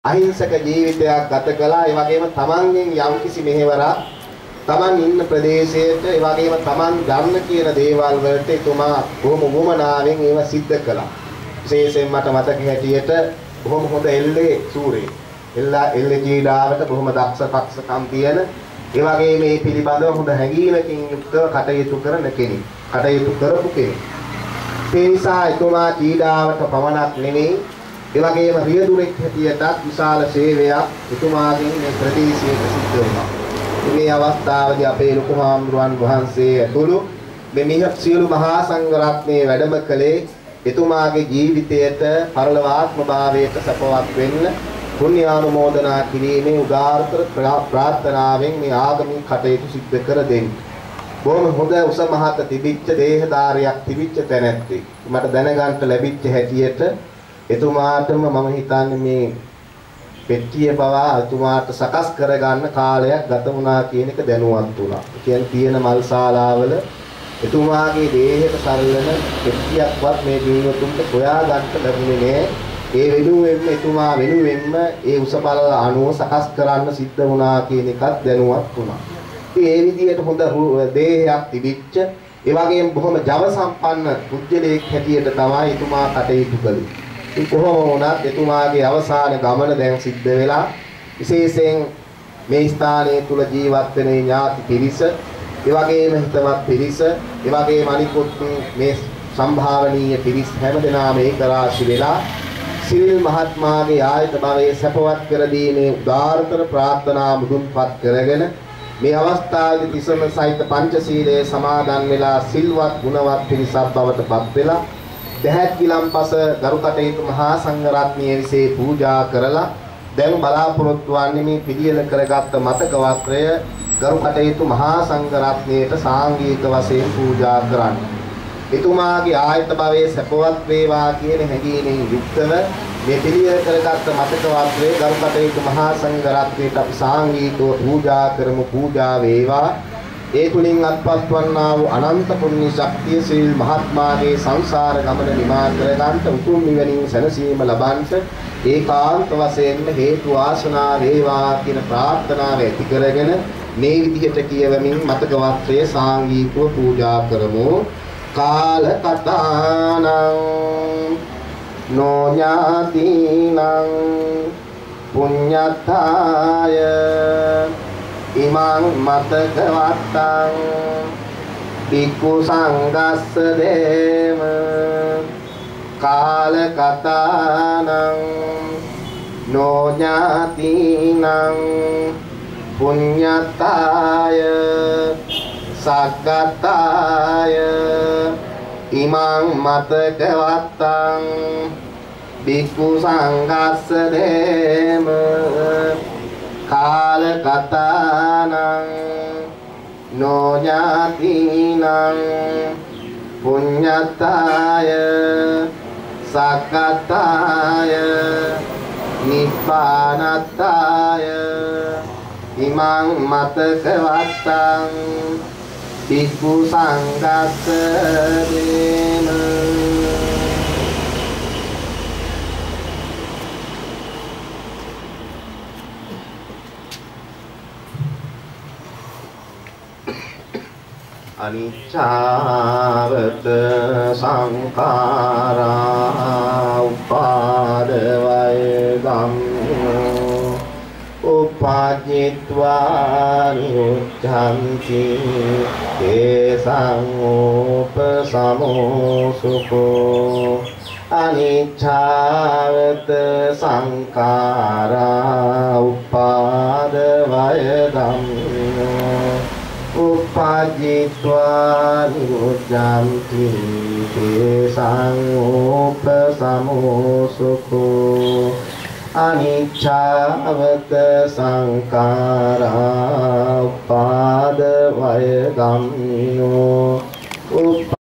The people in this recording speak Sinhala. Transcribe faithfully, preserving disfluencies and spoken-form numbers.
අහිංසක ජීවිතයක් ගත කළා. ඒ වගේම තමන්ගෙන් යම්කිසි මෙහෙවරක් තමන් ඉන්න ප්‍රදේශයට ඒ වගේම තමන් ගන්න කියන දේවල් වලට එතුමා බොහොම වමනාවෙන් ඒවා සිද්ධ කළා. විශේෂයෙන් මට මතක හැටියට බොහොම හොඳ එල්ලේ සූරේ. එල්ලා එල්ලේ ජීඩාවට බොහොම දක්ෂ පක්ෂකම් තියෙන ඒ වගේම මේ පිළිබඳව හොඳ හැඟීමකින් යුක්තව කටයුතු කරන කෙනෙක්. කටයුතු කරපු කෙනෙක්. ඒ නිසා එතුමා ජීඩාවට පමණක් නෙමෙයි ඒ වගේම රියදුරෙක් හැටියටත් විශාල සේවයක් එතුමාගෙන් මේ ප්‍රදේශයට සිද්ධ වුණා. මේ අවස්ථාවේදී අපේ ලොකු හාමුදුරුවන් වහන්සේ ඇතුළු මේ සියලු මහා සංඝ රත්නයේ වැඩම කළේ එතුමාගේ ජීවිතයට පරලොවාත්ම භාවයට සපවත් වෙන්න පුණ්‍යානුමෝදනා කිරීමේ උදාාරතර ප්‍රාර්ථනාවෙන් මේ ආගමික කටයුතු සිද්ධ කර දෙන්න. බොහොම හොඳ උස මහත තිබිච්ච දේහධාරියක් තිබිච්ච තැනැත්තෙක්. මට දැනගන්න ලැබිච්ච හැටියට එතුමාටම මම හිතන්නේ මේ පෙට්ටිය පවා එතුමාට සකස් කරගන්න කාලයක් ගත වුණා කියන එක දැනුවත් වුණා. ඒ කියන්නේ තියෙන මල් ශාලාවල එතුමාගේ දේහයට සරලන පෙට්ටියක්වත් මේ දිනුතුන්ට හොයා ගන්න ලැබුණේ නෑ. ඒ වෙනුවෙන්ම එතුමා වෙනුවෙන්ම ඒ උස බල අණුව සකස් කරන්න සිද්ධ වුණා කියන එකත් දැනුවත් වුණා. ඉතින් ඒ විදිහට හොඳ දේහයක් තිබිච්ච ඒ වගේම බොහොම ජව සම්පන්න පුජ්‍යලයක් හැටියට තමයි එතුමා කටයුතු කළේ. කොහොම වුණත් එතුමාගේ අවසාන ගමන දැන් සිද්ධ වෙලා විශේෂයෙන් මේ ස්ථානයේ තුල ජීවත් වෙන ඥාති පිරිස, ඒ වගේම හිතවත් පිරිස, ඒ වගේම අනිකුත් මේ සම්භාවනීය පිරිස් හැමදෙනාම ඒක රාශි වෙලා සිරිල් මහත්මයාගේ ආයත භවයේ සපවත් කර දීමේ උදාාරතර ප්‍රාර්ථනා මුදුන්පත් කරගෙන මේ අවස්ථාවේදී තිසරණ සහිත පංචශීලයේ සමාදන් වෙලා සිල්වත් ගුණවත් පිරිසක් බවට පත් වෙලා දැහැත් ගිලම්පස ගරු කටයුතු මහා සංඝ රත්නයේ විසේ පූජා කරලා දැන් බලාපොරොත්තු වන්නේ මේ පිළියෙල කරගත්ත මතක වස්ත්‍රය ගරු කටයුතු මහා සංඝ රත්නයට සාංගික වශයෙන් පූජා කරන්න. එතුමාගේ ආයත භවයේ සපවත් වේවා කියන හැඟීමෙන් යුක්තව මේ පිළියෙල කරගත්ත මතක වස්ත්‍රය ගරු කටයුතු මහා සංඝ රත්නයට අපි සාංගිකව පූජා කරමු. පූජා වේවා. ඒ තුලින් අත්පත් වන්නා වූ අනන්ත පුණ්‍ය ශක්තිය ශ්‍රී මහත්මාගේ සංසාර ගමන නිමා කර ගන්නට උතුම් නිවනින් සැනසීම ලබන්නට ඒකාන්ත වශයෙන්ම හේතු වාසනා වේවා කියන ප්‍රාර්ථනාව ඇති කරගෙන මේ විදිහට කියවමින් මතක වස්ත්‍රය සාංගිකව පූජා කරමු. කාල කතානං නොඥාතිනං පුඤ්ඤතාය ඉමං මතක වත්තං බික්ඛු සංඝස්ස දේම කාල කතානං නොඥාතිනං පුඤ්ඤතාය සග්ගතාය ඉමං මතක වත්තං බික්ඛු සංඝස්ස දේම කාල කතානං නොඥාතිනං පුඤ්ඤතාය සග්ගතාය නිබ්බානතාය ඉමං මතක වත්තං බික්ඛු සංඝස්ස දේම. අනිච්චාවත සංඛාරා උපාදවය ධම්මෝ උපාජිත්වා නිරුද්ධಂತಿ තේසං උපසමෝ සුඛෝ අනිච්චාවත සංඛාරා උපාදවය ධම්මෝ උපාජිත්වා නිරුද්ධಂತಿ තේසං උපසමෝ සුඛෝ අනිච්චාවත සංඛාරා උපාදවය ධම්මෝ